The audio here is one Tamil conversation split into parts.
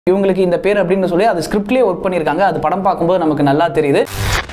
இவங்களுக்கு இந்த பேர் அப்படின்னு சொல்லி அது ஸ்கிரிப்ட்லயே ஒர்க் பண்ணிருக்காங்க. அது படம் பார்க்கும்போது நமக்கு நல்லா தெரியுது.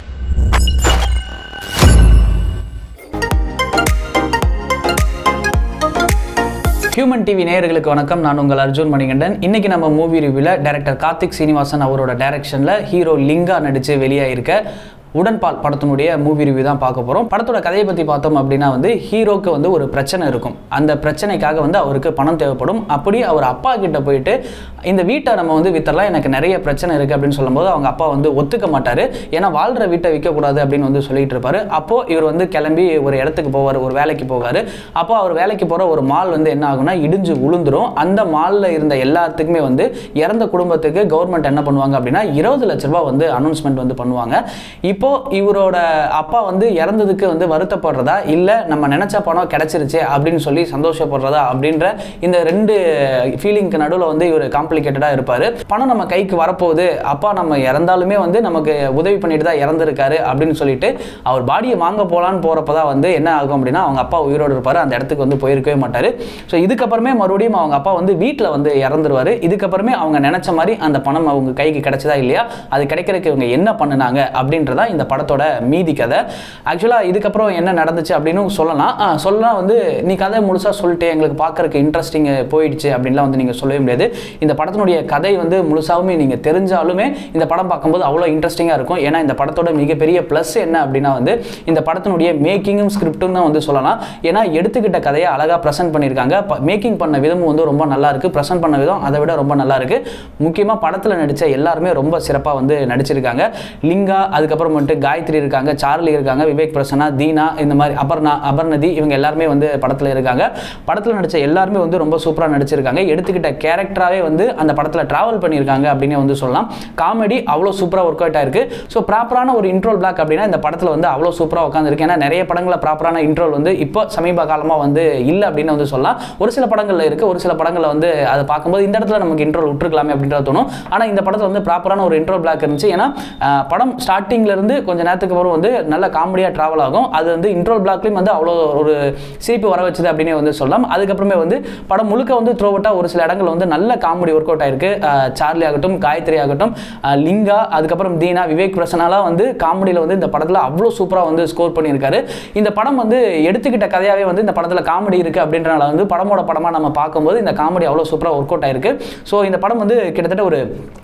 ஹியூமன் டிவி நேயர்களுக்கு வணக்கம். நான் உங்கள் அர்ஜுன் மணிகண்டன். இன்னைக்கு நம்ம மூவி ரிவ்யூல டைரக்டர் கார்த்திக் சீனிவாசன் அவரோட டைரக்ஷன்ல ஹீரோ லிங்கா நடிச்சு வெளியாயிருக்க உடன்பால் படத்தினுடைய மூவி ரிவ்யூ தான் பார்க்க போகிறோம். படத்தோட கதையை பற்றி பார்த்தோம் அப்படின்னா ஹீரோக்கு ஒரு பிரச்சனை இருக்கும். அந்த பிரச்சனைக்காக அவருக்கு பணம் தேவைப்படும். அப்படி அவர் அப்பா கிட்ட போயிட்டு இந்த வீட்டை நம்ம வித்தரலாம், எனக்கு நிறைய பிரச்சனை இருக்குது அப்படின்னு சொல்லும்போது அவங்க அப்பா ஒத்துக்க மாட்டார். ஏன்னா வாழ்கிற வீட்டை விற்கக்கூடாது அப்படின்னு சொல்லிட்டு இருப்பார். அப்போது இவர் கிளம்பி ஒரு இடத்துக்கு போவார், ஒரு வேலைக்கு போவார். அப்போ அவர் வேலைக்கு போகிற ஒரு மால் என்ன ஆகுனா இடிஞ்சு உளுந்துரும். அந்த மாலில் இருந்த எல்லாத்துக்குமே இறந்த குடும்பத்துக்கு கவர்மெண்ட் என்ன பண்ணுவாங்க அப்படின்னா 20 லட்ச ரூபாய் அனௌன்ஸ்மெண்ட் பண்ணுவாங்க. இப்போ இவரோட அப்பா இறந்ததுக்கு வருத்தப்படுறதா இல்ல நம்ம நினைச்ச பணம் கிடைச்சிருச்சு அப்படின்னு சொல்லி சந்தோஷப்படுறதா அப்படின்ற இந்த ரெண்டு ஃபீலிங்க்கு நடுவில் இவர் காம்ப்ளிகேட்டடா இருப்பாரு. பணம் நம்ம கைக்கு வரப்போகுது, அப்பா நம்ம இறந்தாலுமே நமக்கு உதவி பண்ணிட்டு தான் இறந்திருக்காரு அப்படின்னு சொல்லிட்டு அவர் பாடியை வாங்க போலான்னு போறப்பதான் என்ன ஆகும் அப்படின்னா அவங்க அப்பா உயிரோடு இருப்பாரு. அந்த இடத்துக்கு போயிருக்கவே மாட்டாரு. ஸோ இதுக்கப்புறமே மறுபடியும் அவங்க அப்பா வீட்டில் இறந்துருவாரு. இதுக்கப்புறமே அவங்க நினைச்ச மாதிரி அந்த பணம் அவங்க கைக்கு கிடைச்சதா இல்லையா, அது கிடைக்கிறதுக்கு இவங்க என்ன பண்ணுனாங்க அப்படின்றதா இந்த படத்தோட மீதி கதை. ஆக்சுவலா இதுக்கப்புறம் என்ன நடந்துச்சு அப்படின்னு சொல்லலாம் நீ கதை முழுசா சொல்லிட்டு எங்களுக்கு பார்க்கறதுக்கு இன்ட்ரெஸ்டிங் போயிடுச்சு அப்படின்லாம் நீங்க சொல்லவே முடியாது. இந்த படத்தினுடைய கதை முழுசாவுமே நீங்க தெரிஞ்சாலுமே இந்த படம் பார்க்கும்போது அவ்வளோ இன்ட்ரெஸ்டிங்கா இருக்கும். ஏன்னா இந்த படத்தோட மிகப்பெரிய பிளஸ் என்ன அப்படின்னா இந்த படத்தினுடைய மேக்கிங்கும் ஸ்கிரிப்டும் தான் சொல்லலாம். ஏன்னா எடுத்துக்கிட்ட கதையை அழகா பிரசன்ட் பண்ணியிருக்காங்க. மேக்கிங் பண்ண விதமும் ரொம்ப நல்லா இருக்கு. பிரசன்ட் பண்ண விதம் அதை விட ரொம்ப நல்லா இருக்கு. முக்கியமா படத்துல நடிச்ச எல்லாருமே ரொம்ப சிறப்பா நடிச்சிருக்காங்க. லிங்கா, அதுக்கப்புறம் காயத்ரி இருக்காங்க, சார்லி இருக்காங்க, விவேக் பிரசன்னா, தீனா, இந்த மாதிரி அபர்ணதி, இவங்க எல்லாருமே படத்துல இருக்காங்க. படத்துல நடிச்ச எல்லாருமே ரொம்ப சூப்பரா நடிச்சிருக்காங்க. எடுத்துக்கிட்ட கேரக்டராவே அந்த படத்துல டிராவல் பண்ணியிருக்காங்க அப்படின்னு சொல்லலாம். காமெடி அவ்வளோ சூப்பரா ஒர்க் அவுட் ஆயிருக்கு. ஸோ ப்ராப்பரான ஒரு இன்ட்ரோல் பிளாக் அப்படின்னா இந்த படத்துல அவ்வளோ சூப்பரா உட்காந்துருக்கு. ஏன்னா நிறைய படங்களில் ப்ராப்பரான இன்ட்ரோல் இப்போ சமீப காலமா இல்லை அப்படின்னு சொல்லலாம். ஒரு சில படங்கள்ல இருக்கு, ஒரு சில படங்கள்ல அதை பார்க்கும்போது இந்த இடத்துல நமக்கு இன்ட்ரோல் விட்டுருக்கலாமே அப்படின்ற தோணும். ஆனா இந்த படத்துல ப்ராப்பரான ஒரு இன்ட்ரோல் பிளாக் இருந்துச்சு. ஏன்னா படம் ஸ்டார்டிங்ல இருந்து கொஞ்ச நேரத்துக்கு வரும் நல்ல காமெடியா டிராவல் ஆகும். அது இன்ட்ரோல் பிளாக்லயும் அவ்வளோ ஒரு சிரிப்பு வர வச்சது அப்படின்னு சொல்லலாம். அதுக்கப்புறமே படம் முழுக்க த்ரோ அவுட்டா ஒரு சில இடங்கள் நல்ல காமெடி ஒர்க் அவுட் ஆயிருக்கு. சார்லி ஆகட்டும், காயத்ரி ஆகட்டும், லிங்கா, அதுக்கப்புறம் தீனா, விவேக் பிரசனாலாம் காமெடியில இந்த படத்துல அவ்வளோ சூப்பரா ஸ்கோர் பண்ணியிருக்காரு. இந்த படம் எடுத்துக்கிட்ட கதையாவே இந்த படத்துல காமெடி இருக்கு அப்படின்றனால படமோட படமா நம்ம பார்க்கும்போது இந்த காமெடி அவ்வளோ சூப்பரா ஒர்க் அவுட் ஆயிருக்கு. ஸோ இந்த படம் கிட்டத்தட்ட ஒரு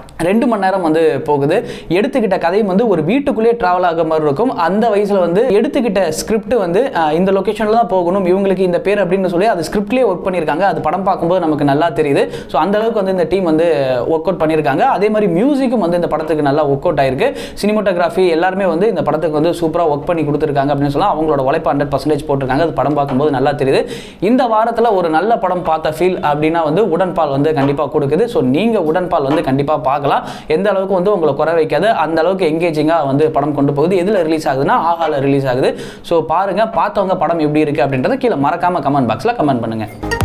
2 மணி நேரம் போகுது. எடுத்துக்கிட்ட கதையும் ஒரு வீட்டுக்குள்ளேயே டிராவல் ஆக மாதிரி இருக்கும். அந்த வயசுல எடுத்துக்கிட்ட ஸ்கிரிப்ட் இந்த லொகேஷன்ல தான் போகணும், இவங்களுக்கு இந்த பேர் அப்படின்னு சொல்லி அது ஸ்கிரிப்ட்லயே ஒர்க் பண்ணியிருக்காங்க. அது படம் பார்க்கும்போது நமக்கு நல்லா தெரியுது. ஸோ அந்த அளவுக்கு இந்த டீம் ஒர்க் அவுட் பண்ணியிருக்காங்க. அதே மாதிரி மியூசிக்கும் இந்த படத்துக்கு நல்லா ஒர்க் அவுட் ஆயிருக்கு. சினிமோட்டோகிராஃபி எல்லாருமே இந்த படத்துக்கு சூப்பரா ஒர்க் பண்ணி கொடுத்துருக்காங்க அப்படின்னு சொல்லலாம். அவங்களோட உழைப்பு 100% போட்டிருக்காங்க. அது படம் பார்க்கும்போது நல்லா தெரியுது. இந்த வாரத்தில் ஒரு நல்ல படம் பார்த்த ஃபீல் அப்படின்னா உடன்பால் கண்டிப்பாக கொடுக்குது. ஸோ நீங்க உடன்பால் கண்டிப்பாக பார்க்கலாம். எந்த அளவுக்கு உங்களை குறை வைக்காது, அந்த அளவுக்கு எங்கேஜிங்கா படம் கொண்டு போகுது. எதுல ரிலீஸ் ஆகுதுன்னா ஆஹால ரிலீஸ் ஆகுது. ஸோ பாருங்க, பார்த்தவங்க படம் எப்படி இருக்கு அப்படின்றத கீழே மறக்காம கமெண்ட் பாக்ஸ்ல கமெண்ட் பண்ணுங்க.